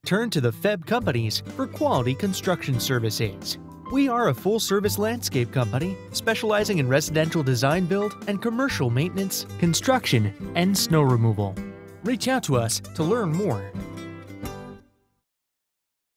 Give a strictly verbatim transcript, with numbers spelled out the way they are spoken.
turn to the F E B companies for quality construction services. We are a full-service landscape company specializing in residential design build and commercial maintenance, construction, and snow removal. Reach out to us to learn more.